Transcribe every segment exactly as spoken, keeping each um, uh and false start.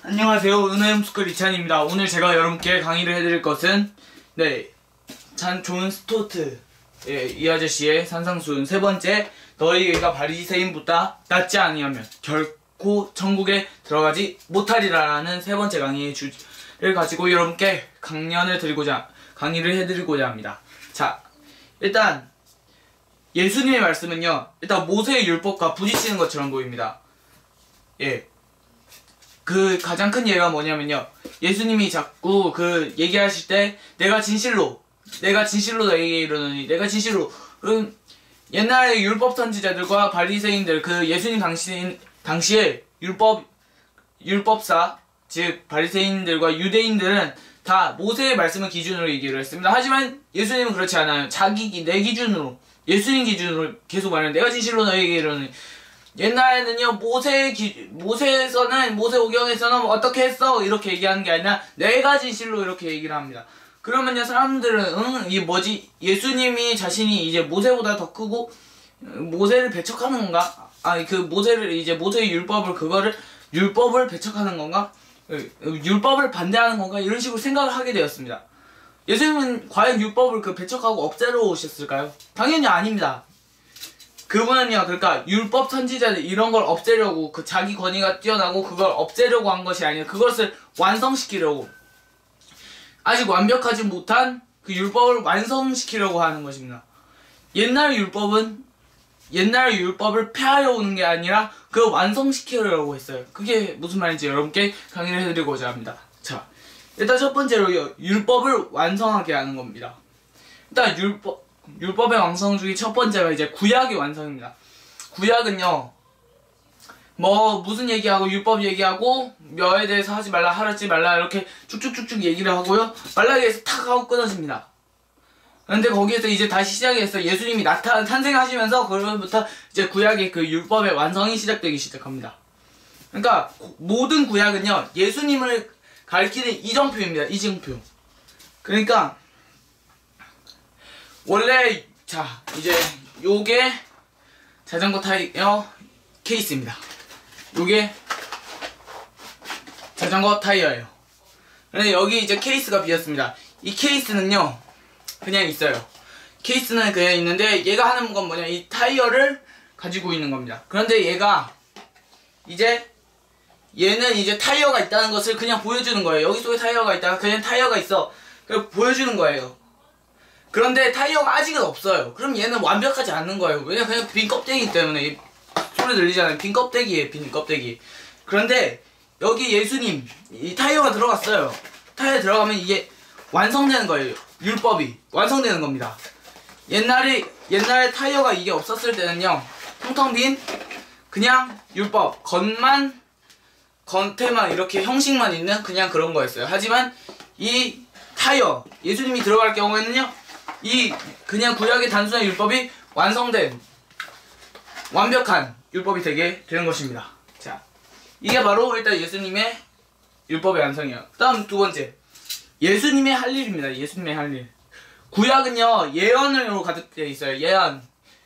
안녕하세요. 은하의 홈스쿨 이찬입니다. 오늘 제가 여러분께 강의를 해드릴 것은 네, 잔 존 스토트 예, 이 아저씨의 산상수훈 세 번째, 너희가 바리새인보다 낫지 아니하면 결코 천국에 들어가지 못하리라라는 세 번째 강의의 주제를 가지고 여러분께 강연을 드리고자 강의를 해드리고자 합니다. 자, 일단 예수님의 말씀은요, 일단 모세의 율법과 부딪히는 것처럼 보입니다. 예. 그 가장 큰 예가 뭐냐면요, 예수님이 자꾸 그 얘기하실 때 내가 진실로 내가 진실로 너에게 이르노니 내가 진실로 그럼 옛날에 율법 선지자들과 바리새인들, 그 예수님 당시 당시에 율법 율법사 즉 바리새인들과 유대인들은 다 모세의 말씀을 기준으로 얘기를 했습니다. 하지만 예수님은 그렇지 않아요. 자기 내 기준으로, 예수님 기준으로 계속 말해요. 내가 진실로 너에게 이르노니. 옛날에는요, 모세 기, 모세에서는, 모세오경에서는 어떻게 했어? 이렇게 얘기하는 게 아니라, 내가 진실로 이렇게 얘기를 합니다. 그러면요, 사람들은, 응, 이게 뭐지? 예수님이 자신이 이제 모세보다 더 크고, 모세를 배척하는 건가? 아니, 그 모세를, 이제 모세의 율법을, 그거를, 율법을 배척하는 건가? 율법을 반대하는 건가? 이런 식으로 생각을 하게 되었습니다. 예수님은 과연 율법을 그 배척하고 없애러 오셨을까요? 당연히 아닙니다. 그분은요, 그러니까 율법 선지자들 이런 걸 없애려고, 그 자기 권위가 뛰어나고 그걸 없애려고 한 것이 아니라 그것을 완성시키려고, 아직 완벽하지 못한 그 율법을 완성시키려고 하는 것입니다. 옛날 율법은 옛날 율법을 폐하여 오는 게 아니라 그걸 완성시키려고 했어요. 그게 무슨 말인지 여러분께 강의를 해드리고자 합니다. 자, 일단 첫 번째로 율법을 완성하게 하는 겁니다. 일단 율법 율법의 완성 중에 첫 번째가 이제 구약의 완성입니다. 구약은요, 뭐 무슨 얘기하고 율법 얘기하고 멸에 대해서 하지 말라, 하지 말라 이렇게 쭉쭉쭉쭉 얘기를 하고요, 말라기에서 탁 하고 끊어집니다. 그런데 거기에서 이제 다시 시작해서 예수님이 나타 탄생하시면서 그로부터 이제 구약의 그 율법의 완성이 시작되기 시작합니다. 그러니까 모든 구약은요, 예수님을 가리키는 이정표입니다. 이정표. 그러니까 원래, 자, 이제 요게 자전거 타이어 케이스입니다. 요게 자전거 타이어예요. 근데 여기 이제 케이스가 비었습니다. 이 케이스는요, 그냥 있어요. 케이스는 그냥 있는데 얘가 하는 건 뭐냐, 이 타이어를 가지고 있는 겁니다. 그런데 얘가 이제 얘는 이제 타이어가 있다는 것을 그냥 보여주는 거예요. 여기 속에 타이어가 있다가 그냥 타이어가 있어, 그래서 보여주는 거예요. 그런데 타이어가 아직은 없어요. 그럼 얘는 완벽하지 않는 거예요. 왜냐면 그냥 빈 껍데기이기 때문에. 소리 들리잖아요. 빈 껍데기예요. 빈 껍데기. 그런데 여기 예수님, 이 타이어가 들어갔어요. 타이어 들어가면 이게 완성되는 거예요. 율법이 완성되는 겁니다. 옛날에 옛날에 타이어가 이게 없었을 때는요, 텅텅 빈 그냥 율법, 겉만 겉에만 이렇게 형식만 있는 그냥 그런 거였어요. 하지만 이 타이어, 예수님이 들어갈 경우에는요, 이 그냥 구약의 단순한 율법이 완성된 완벽한 율법이 되게 되는 것입니다. 자, 이게 바로 일단 예수님의 율법의 완성이에요. 다음 두 번째, 예수님의 할 일입니다. 예수님의 할 일. 구약은요, 예언으로 가득되어 있어요. 예언.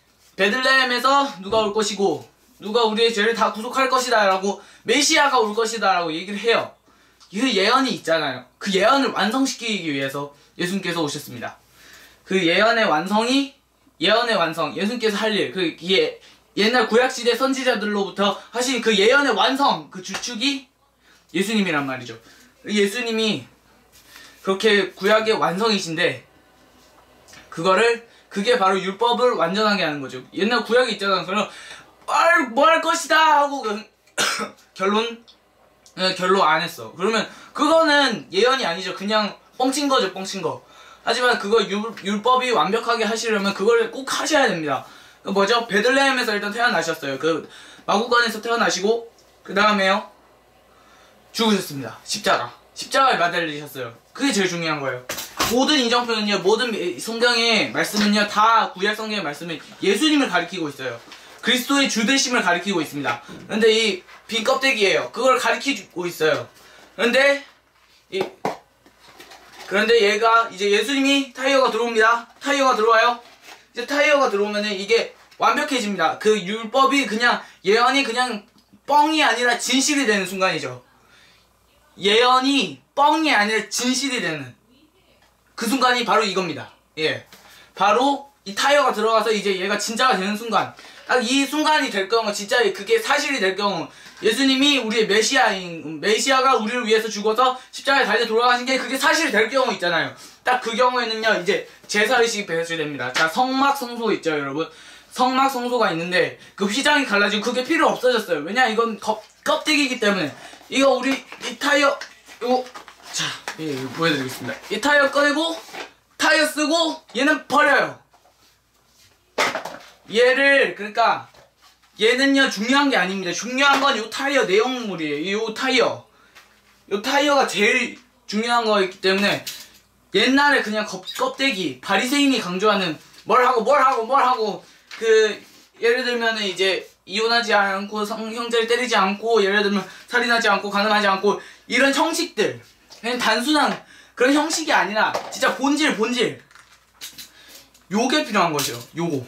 베들레헴에서 누가 올 것이고 누가 우리의 죄를 다 구속할 것이다 라고, 메시아가 올 것이다 라고 얘기를 해요. 그 예언이 있잖아요. 그 예언을 완성시키기 위해서 예수님께서 오셨습니다. 그 예언의 완성이, 예언의 완성, 예수님께서 할 일, 그 예, 옛날 구약시대 선지자들로부터 하신 그 예언의 완성, 그 주축이 예수님이란 말이죠. 예수님이 그렇게 구약의 완성이신데, 그거를, 그게 바로 율법을 완전하게 하는 거죠. 옛날 구약이 있잖아요. 그럼 뭐 할 것이다 하고 결론 결론 안 했어. 그러면 그거는 예언이 아니죠. 그냥 뻥친 거죠, 뻥친 거. 하지만 그거 율, 율법이 완벽하게 하시려면 그걸 꼭 하셔야 됩니다. 그 뭐죠? 베들레헴에서 일단 태어나셨어요. 그 마구간에서 태어나시고 그 다음에요, 죽으셨습니다. 십자가. 십자가에 매달리셨어요. 그게 제일 중요한 거예요. 모든 이정표는요, 모든 성경의 말씀은요, 다 구약 성경의 말씀은 예수님을 가리키고 있어요. 그리스도의 주되심을 가리키고 있습니다. 그런데 이 빈 껍데기예요. 그걸 가리키고 있어요. 그런데 이 그런데 얘가 이제 예수님이 타이어가 들어옵니다. 타이어가 들어와요. 이제 타이어가 들어오면은 이게 완벽해집니다. 그 율법이 그냥 예언이 그냥 뻥이 아니라 진실이 되는 순간이죠. 예언이 뻥이 아니라 진실이 되는 그 순간이 바로 이겁니다. 예, 바로 이 타이어가 들어가서 이제 얘가 진짜가 되는 순간, 딱 이 순간이 될 경우, 진짜 그게 사실이 될 경우, 예수님이 우리의 메시아인, 메시아가 우리를 위해서 죽어서 십자가에 달려 돌아가신 게 그게 사실이 될 경우 있잖아요. 딱 그 경우에는요, 이제 제사의식이 배설됩니다. 자, 성막성소 있죠, 여러분. 성막성소가 있는데 그 휘장이 갈라지고 그게 필요 없어졌어요. 왜냐, 이건 껍, 껍데기이기 때문에. 이거 우리 이 타이어, 이거 자, 예, 보여드리겠습니다. 이 타이어 꺼내고 타이어 쓰고 얘는 버려요. 얘를, 그러니까 얘는요 중요한 게 아닙니다. 중요한 건 이 타이어 내용물이에요. 이 타이어, 이 타이어가 제일 중요한 거였기 때문에 옛날에 그냥 껍, 껍데기, 바리새인이 강조하는 뭘 하고 뭘 하고 뭘 하고, 그 예를 들면은 이제 이혼하지 않고 성, 형제를 때리지 않고, 예를 들면 살인하지 않고 간음하지 않고, 이런 형식들, 그냥 단순한 그런 형식이 아니라 진짜 본질 본질 요게 필요한 거죠. 요거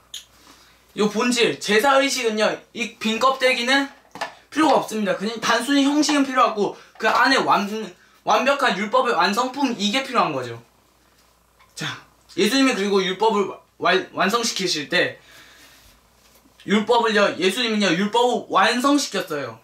요 본질, 제사의식은요 이 빈 껍데기는 필요가 없습니다. 그냥 단순히 형식은 필요하고 그 안에 완, 완벽한 율법의 완성품, 이게 필요한 거죠. 자, 예수님이 그리고 율법을 완, 완성시키실 때 율법을요, 예수님은요 율법을 완성시켰어요.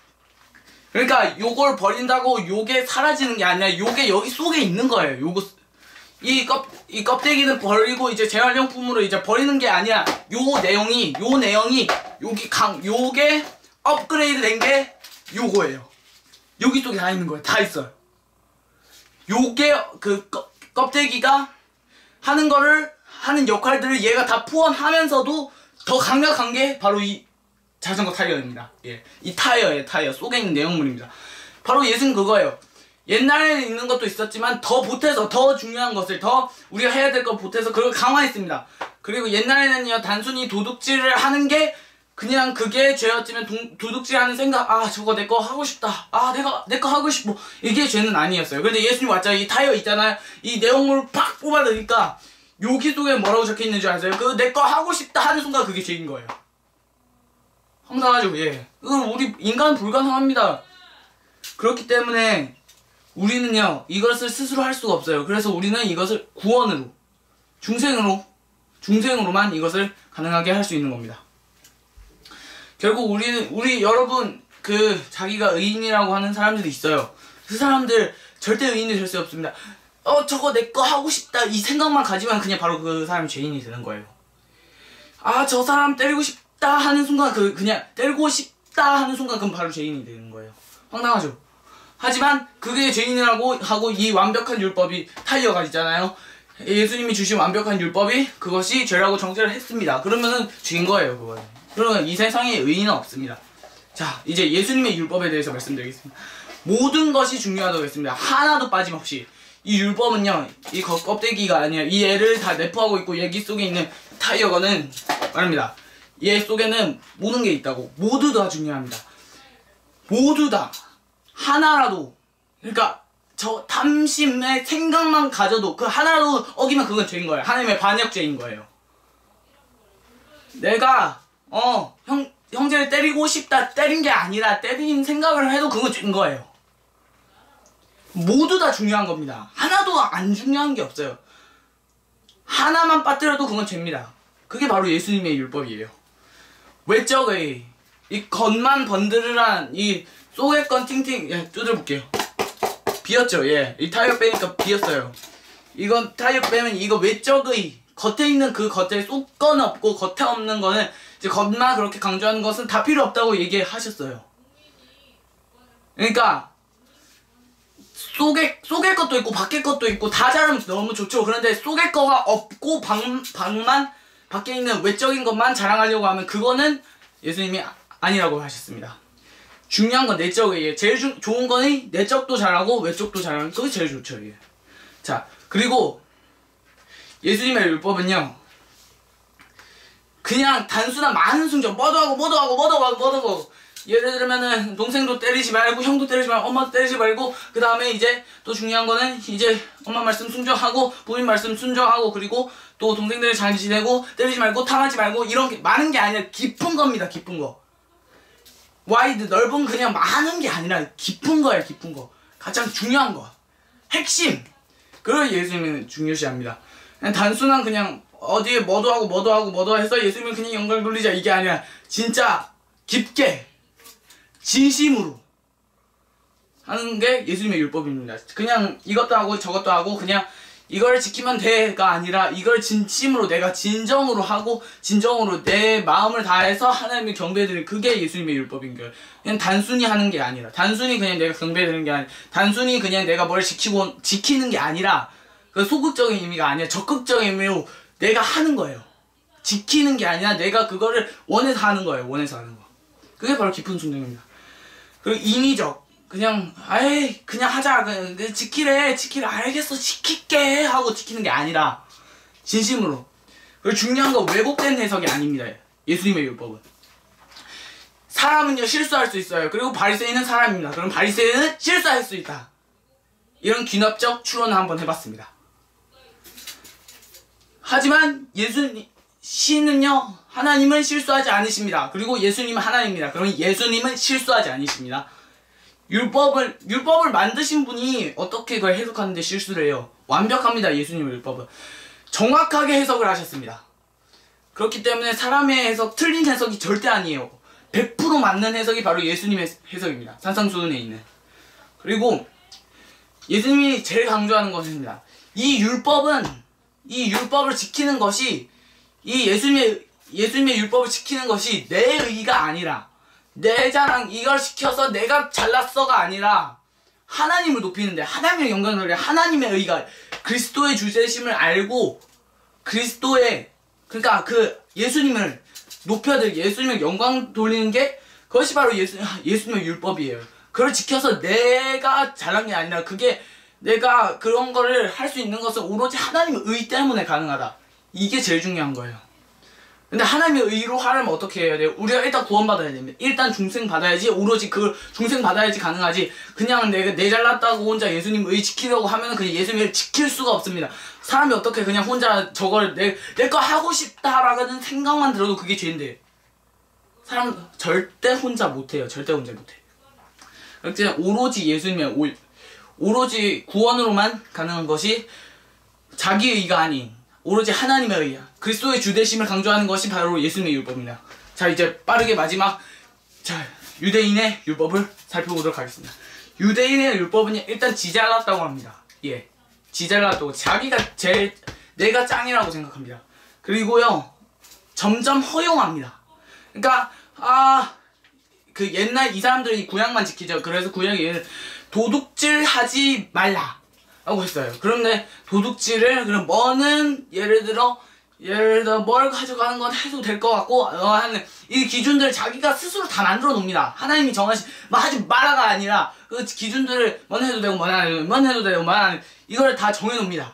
그러니까 요걸 버린다고 요게 사라지는 게 아니라 요게 여기 속에 있는 거예요. 요거 이 껍, 이 껍데기는 버리고 이제 재활용품으로 이제 버리는 게 아니라 요 내용이 요 내용이 여기 강 요게 업그레이드 된 게 요거예요. 여기 속에 다 있는 거예요. 다 있어요. 요게 그 껍, 껍데기가 하는 거를 하는 역할들을 얘가 다 포함하면서도 더 강력한 게 바로 이 자전거 타이어입니다. 예, 이 타이어의 타이어 속에 있는 내용물입니다. 바로 예수는 그거예요. 옛날에 있는 것도 있었지만 더 보태서, 더 중요한 것을, 더 우리가 해야 될 것 보태서 그걸 강화했습니다. 그리고 옛날에는요 단순히 도둑질을 하는 게 그냥 그게 죄였지만 도, 도둑질하는 생각, 아 저거 내 거 하고 싶다, 아 내가 내 거 하고 싶어, 이게 죄는 아니었어요. 근데 예수님 왔잖아요. 이 타이어 있잖아요. 이 내용물을 팍 뽑아내니까 여기 속에 뭐라고 적혀있는 줄 아세요? 그 내 거 하고 싶다 하는 순간 그게 죄인 거예요. 황당하죠. 예, 우리 인간은 불가능합니다. 그렇기 때문에 우리는요 이것을 스스로 할 수가 없어요. 그래서 우리는 이것을 구원으로, 중생으로 중생으로만 이것을 가능하게 할 수 있는 겁니다. 결국 우리는, 우리 여러분, 그 자기가 의인이라고 하는 사람들이 있어요. 그 사람들 절대 의인이 될 수 없습니다. 어 저거 내 거 하고 싶다 이 생각만 가지면 그냥 바로 그 사람이 죄인이 되는 거예요. 아 저 사람 때리고 싶다 하는 순간, 그 그냥 때리고 싶다 하는 순간 그럼 바로 죄인이 되는 거예요. 황당하죠. 하지만 그게 죄인이라고 하고 이 완벽한 율법이 타이어가 있잖아요. 예수님이 주신 완벽한 율법이 그것이 죄라고 정죄를 했습니다. 그러면은 죄인 거예요. 그거는. 그러면 이 세상에 의인은 없습니다. 자, 이제 예수님의 율법에 대해서 말씀드리겠습니다. 모든 것이 중요하다고 했습니다. 하나도 빠짐없이. 이 율법은요 이 껍데기가 아니라 이 애를 다 내포하고 있고 여기 속에 있는 타이어가는 말입니다. 얘 속에는 모든 게 있다고. 모두 다 중요합니다. 모두 다 하나라도, 그러니까 저 탐심의 생각만 가져도 그 하나라도 어기면 그건 죄인 거예요. 하나님의 반역죄인 거예요. 내가 어 형, 형제를 때리고 싶다 때린 게 아니라 때린 생각을 해도 그건 죄인 거예요. 모두 다 중요한 겁니다. 하나도 안 중요한 게 없어요. 하나만 빠뜨려도 그건 죄입니다. 그게 바로 예수님의 율법이에요. 외적의 이 겉만 번드르란 이 속의 건 팅팅, 예, 뜯어볼게요. 비었죠. 예, 이 타이어 빼니까 비었어요. 이건 타이어 빼면 이거 외적의 겉에 있는 그 겉에 속 건 없고 겉에 없는 거는 이제 겉만 그렇게 강조하는 것은 다 필요 없다고 얘기하셨어요. 그러니까 속에 속의 것도 있고 밖의 것도 있고 다 잘하면 너무 좋죠. 그런데 속의 거가 없고 방, 방만 밖에 있는 외적인 것만 자랑하려고 하면 그거는 예수님이 아니라고 하셨습니다. 중요한 건 내적이에요. 제일 주, 좋은 거는 내적도 잘하고 외적도 잘하는, 그게 제일 좋죠. 이게. 자, 그리고 예수님의 율법은요 그냥 단순한 많은 순종, 뭐도 하고 뭐도 하고 뭐도 하고 뭐도 하고, 예를 들면은 동생도 때리지 말고 형도 때리지 말고 엄마도 때리지 말고, 그 다음에 이제 또 중요한 거는 이제 엄마 말씀 순종하고 부모님 말씀 순종하고, 그리고 또 동생들 잘 지내고 때리지 말고 탐하지 말고, 이런 게 많은 게 아니라 깊은 겁니다. 깊은 거. 와이드 넓은 그냥 많은 게 아니라 깊은 거예요. 깊은 거. 가장 중요한 거. 핵심. 그걸 예수님은 중요시합니다. 그냥 단순한 그냥 어디에 뭐도 하고 뭐도 하고 뭐도 해서 예수님은 그냥 영광 돌리자 이게 아니라 진짜 깊게 진심으로 하는 게 예수님의 율법입니다. 그냥 이것도 하고 저것도 하고 그냥 이걸 지키면 돼가 아니라 이걸 진심으로 내가 진정으로 하고 진정으로 내 마음을 다해서 하나님의 경배드리는 그게 예수님의 율법인 거예요. 그냥 단순히 하는 게 아니라 단순히 그냥 내가 경배드리는 게 아니라 단순히 그냥 내가 뭘 지키고 지키는 게 아니라 그 소극적인 의미가 아니라 적극적인 의미로 내가 하는 거예요. 지키는 게 아니라 내가 그거를 원해서 하는 거예요. 원해서 하는 거. 그게 바로 깊은 순종입니다. 그리고 인위적 그냥 아이 그냥 하자 그냥 지키래 지키래 알겠어 지킬게 하고 지키는 게 아니라 진심으로. 그리고 중요한 건 왜곡된 해석이 아닙니다. 예수님의 율법은 사람은요 실수할 수 있어요. 그리고 바리새인은 사람입니다. 그럼 바리새인은 실수할 수 있다. 이런 귀납적 추론을 한번 해봤습니다. 하지만 예수님 신은요 하나님은 실수하지 않으십니다. 그리고 예수님은 하나님입니다. 그러면 예수님은 실수하지 않으십니다. 율법을 율법을 만드신 분이 어떻게 그걸 해석하는데 실수를 해요? 완벽합니다. 예수님의 율법은 정확하게 해석을 하셨습니다. 그렇기 때문에 사람의 해석, 틀린 해석이 절대 아니에요. 백 퍼센트 맞는 해석이 바로 예수님의 해석입니다. 산상수훈에 있는. 그리고 예수님이 제일 강조하는 것입니다. 이 율법은 이 율법을 지키는 것이 이 예수님의 예수님의 율법을 지키는 것이 내 의가 아니라 내 자랑 이걸 시켜서 내가 잘났어가 아니라 하나님을 높이는데 하나님의 영광을 돌려 하나님의 의가 그리스도의 주제심을 알고 그리스도의 그러니까 그 예수님을 높여들 예수님의 영광 돌리는 게 그것이 바로 예수, 예수님의 율법이에요. 그걸 지켜서 내가 잘난 게 아니라 그게 내가 그런 거를 할 수 있는 것은 오로지 하나님의 의 때문에 가능하다. 이게 제일 중요한 거예요. 근데 하나님의 의로 하려면 어떻게 해야 돼요? 우리가 일단 구원받아야 됩니다. 일단 중생 받아야지 오로지 그 중생 받아야지 가능하지. 그냥 내가 내 잘났다고 혼자 예수님 의 지키려고 하면은 그냥 예수님을 지킬 수가 없습니다. 사람이 어떻게 그냥 혼자 저걸 내 내 거 하고 싶다라는 생각만 들어도 그게 죄인데 사람 절대 혼자 못해요. 절대 혼자 못해. 그냥 오로지 예수님의 오, 오로지 구원으로만 가능한 것이 자기 의가 아닌 오로지 하나님의 의야. 그리스도의 주되심을 강조하는 것이 바로 예수님의 율법입니다. 자 이제 빠르게 마지막 자 유대인의 율법을 살펴보도록 하겠습니다. 유대인의 율법은 일단 지잘났다고 합니다. 예, 지잘났다고 자기가 제일 내가 짱이라고 생각합니다. 그리고요 점점 허용합니다. 그러니까 아 그 옛날 이 사람들이 구약만 지키죠. 그래서 구약에 도둑질 하지 말라 라고 했어요. 그런데 도둑질을 그럼 뭐는 예를 들어 예를 들어 뭘 가져가는 건 해도 될 것 같고 어, 하는 이 기준들을 자기가 스스로 다 만들어 놓습니다. 하나님이 정하신 뭐 하지 마라가 아니라 그 기준들을 뭔 해도 되고 뭔 안 해도 뭔 해도 되고 뭔 안 해도 이걸 다 정해 놓습니다.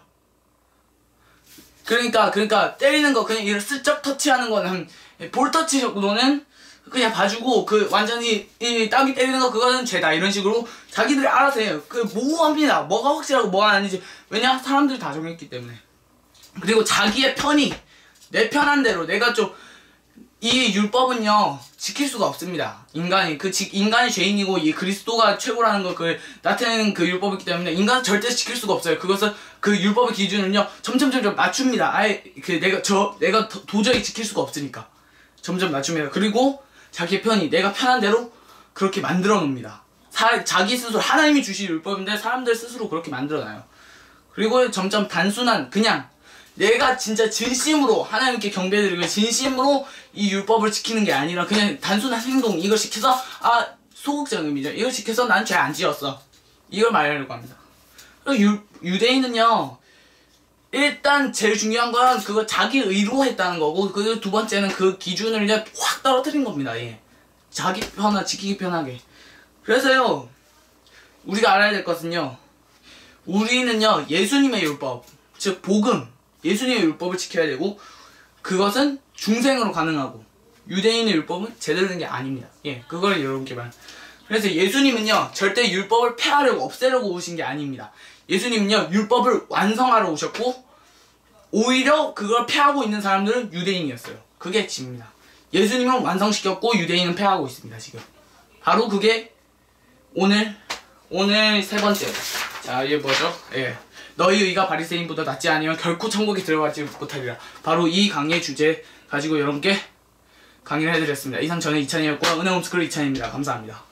그러니까 그러니까 때리는 거 그냥 이걸 슬쩍 터치하는 거는 한 볼 터치 정도는 그냥 봐주고 그 완전히 이 따기 때리는 거 그거는 죄다 이런 식으로 자기들이 알아서 해요. 그 모호합니다. 뭐가 확실하고 뭐가 아니지. 왜냐 사람들이 다 정했기 때문에. 그리고 자기의 편이 내 편한 대로 내가 좀 이 율법은요 지킬 수가 없습니다. 인간이 그 지, 인간이 죄인이고 이 그리스도가 최고라는 걸 그 나타내는 그 율법이기 때문에 인간은 절대 지킬 수가 없어요. 그것은 그 율법의 기준은요 점점 점점 낮춥니다. 아예 그 내가 저 내가 도, 도저히 지킬 수가 없으니까 점점 낮춥니다. 그리고 자기의 편이 내가 편한 대로 그렇게 만들어 놓습니다. 사, 자기 스스로 하나님이 주신 율법인데 사람들 스스로 그렇게 만들어놔요. 그리고 점점 단순한 그냥 내가 진짜 진심으로 하나님께 경배드리고 진심으로 이 율법을 지키는 게 아니라 그냥 단순한 행동 이걸 시켜서 아 소극적인 의미죠. 이걸 시켜서 난 죄 안 지었어. 이걸 말하려고 합니다. 그리고 유, 유대인은요 일단 제일 중요한 건 그거 자기 의로 했다는 거고 그 두 번째는 그 기준을 이제 확 떨어뜨린 겁니다. 예. 자기 편하 지키기 편하게. 그래서요 우리가 알아야 될 것은요 우리는요 예수님의 율법 즉 복음 예수님의 율법을 지켜야 되고 그것은 중생으로 가능하고 유대인의 율법은 제대로 된 게 아닙니다. 예, 그걸 여러분께 말. 그래서 예수님은요 절대 율법을 폐하려고 없애려고 오신 게 아닙니다. 예수님은요 율법을 완성하러 오셨고 오히려 그걸 폐하고 있는 사람들은 유대인이었어요. 그게 핵심입니다. 예수님은 완성시켰고 유대인은 폐하고 있습니다. 지금 바로 그게 오늘 오늘 세 번째. 자, 이게 뭐죠? 예. 너희 의가 바리새인보다 낫지 아니면 결코 천국에 들어가지 못하리라. 바로 이 강의 주제 가지고 여러분께 강의를 해드렸습니다. 이상 저는 이찬이었고 은혜홈스쿨 이찬입니다. 감사합니다.